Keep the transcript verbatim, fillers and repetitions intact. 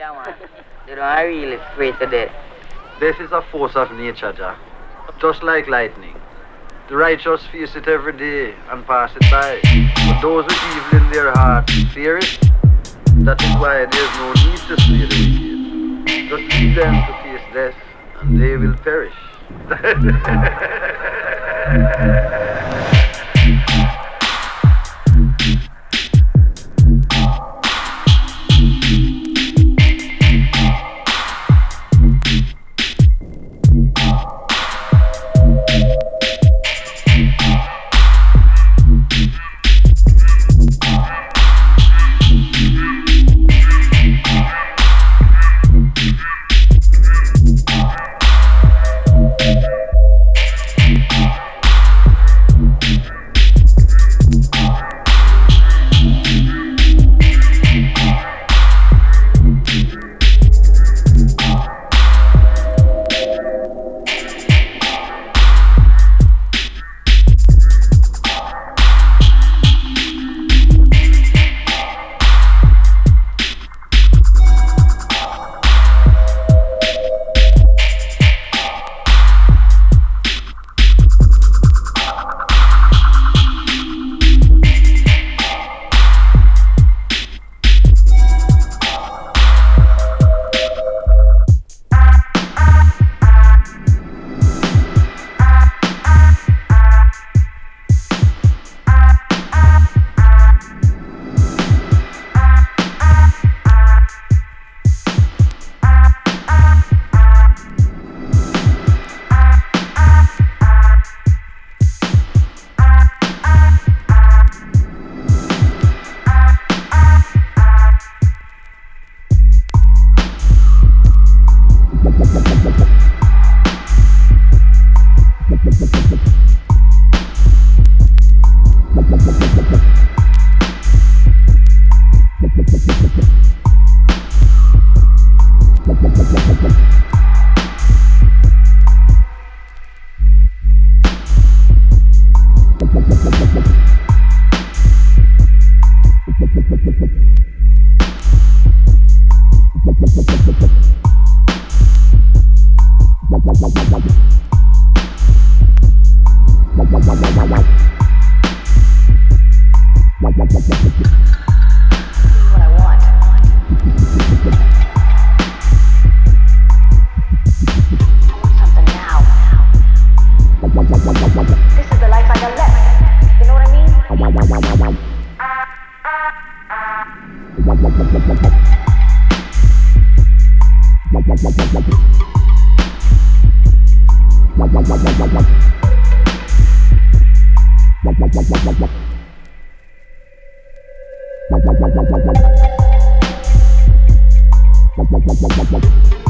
Yeah, man. You know, I really afraid to death. Death is a force of nature, Jah. Just like lightning. The righteous face it every day and pass it by. But those with evil in their hearts fear it. That is why there is no need to slay the wicked. Just leave them to face death, and they will perish. What?